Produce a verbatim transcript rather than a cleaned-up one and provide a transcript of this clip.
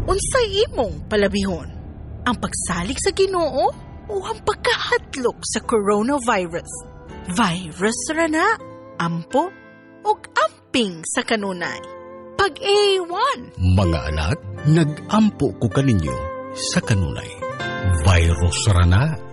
Unsay imong palabihon? Ang pagsalig sa Ginoo o ang pagkahatlok sa coronavirus? Virus ra na, ampo, ug amping sa kanunay. Pag-A one. Mga anak, nag-ampo ko kaninyo sa kanunay. Virus ra na,